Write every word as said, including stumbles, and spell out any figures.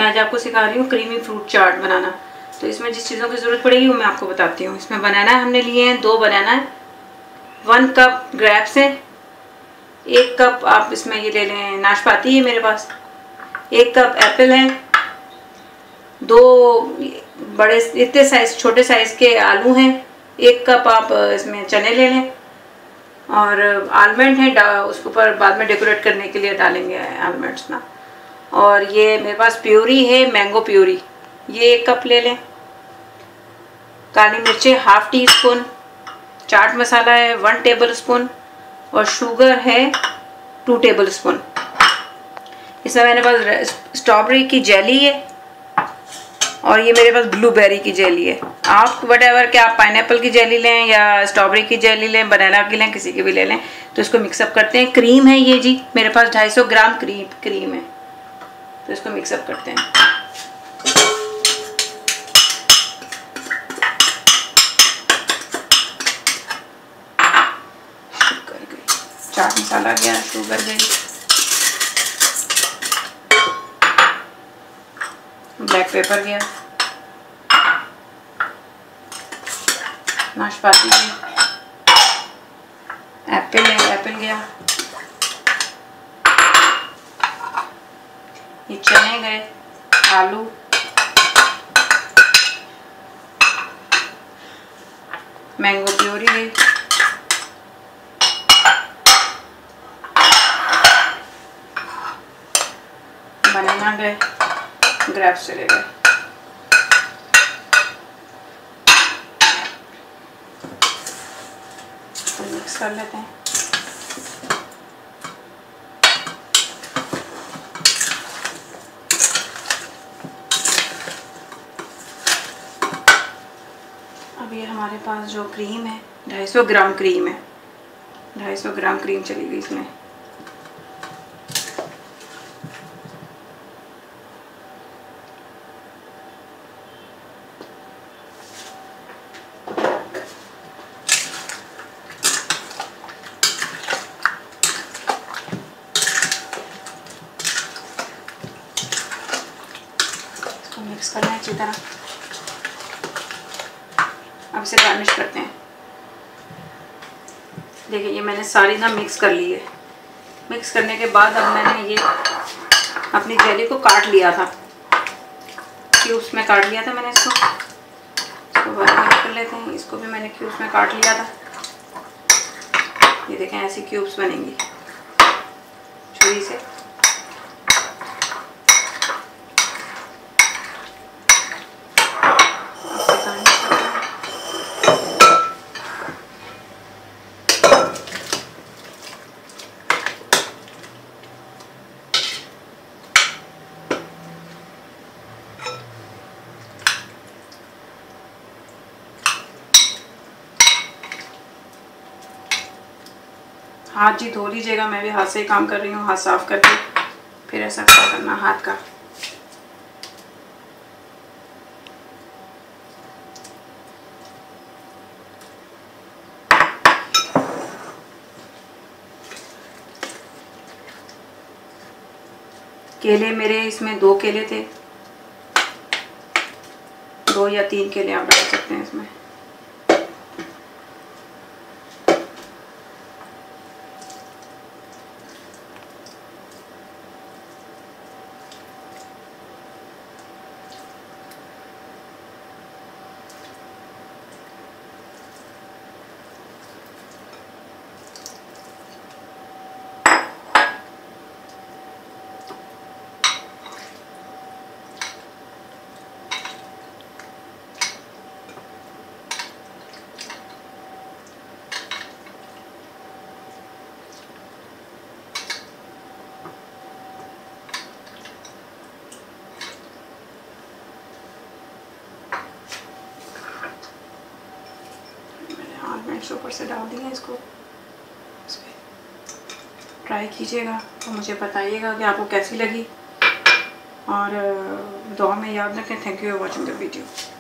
मैं आज आपको सिखा रही हूँ क्रीमी फ्रूट चाट बनाना। तो इसमें जिस चीज़ों की ज़रूरत पड़ेगी वो मैं आपको बताती हूँ। इसमें बनाना हमने लिए हैं दो बनाना, वन कप ग्रेप्स हैं, एक कप आप इसमें ये ले लें नाशपाती है मेरे पास, एक कप एप्पल है, दो बड़े इतने साइज छोटे साइज़ के आलू हैं, एक कप आप इसमें चने ले लें, और आलमंड है उसके ऊपर बाद में डेकोरेट करने के लिए डालेंगे आलमंड्स ना। और ये मेरे पास प्यूरी है, मैंगो प्यूरी, ये एक कप ले लें। काली मिर्चें half teaspoon, chaat masala है वन टेबल स्पून, और शुगर है टू टेबल स्पून। इसमें मेरे पास स्ट्रॉबेरी की जेली है, और ये मेरे पास ब्लूबेरी की जेली है। आप वट एवर के आप पाइनएप्पल की जेली लें या स्ट्रॉबेरी की जेली लें, बनाना की लें, किसी की भी ले लें। तो इसको मिक्सअप करते हैं। क्रीम है ये जी, मेरे पास ढाई सौ ग्राम क्रीम क्रीम है। तो इसको मिक्सअप करते हैं। शुगर गई, चाट मसाला गया, शुगर गई, ब्लैक पेपर गया, नाशपाती गई, एप्पल है एप्पल गया, ये चने गए, आलू, मैंगो प्यूरी गई, बनाना गए, ग्रेप्स चले गए। तो मिक्स कर लेते हैं। अब ये हमारे पास जो क्रीम है ढाई सौ ग्राम क्रीम है, ढाई सौ ग्राम क्रीम चली गई इसमें। मिक्स करना है अच्छी तरह। अब इसे गार्निश करते हैं। देखिए ये मैंने सारी ना मिक्स कर ली है। मिक्स करने के बाद अब मैंने ये अपनी जेली को काट लिया था, क्यूब्स में काट लिया था मैंने इसको। इसको बराबर कर लेते हैं। इसको भी मैंने क्यूब्स में काट लिया था। ये देखें ऐसी क्यूब्स बनेंगी छुरी से। हाथ जी धो लीजिएगा, मैं भी हाथ से ही काम कर रही हूँ। हाथ साफ करके फिर ऐसा क्या करना हाथ का। केले मेरे इसमें दो केले थे, दो या तीन केले आप डाल सकते हैं इसमें। ऊपर से डाल दिया इसको। ट्राई कीजिएगा तो मुझे बताइएगा कि आपको कैसी लगी, और दुआ में याद रखें। Thank you for watching the video.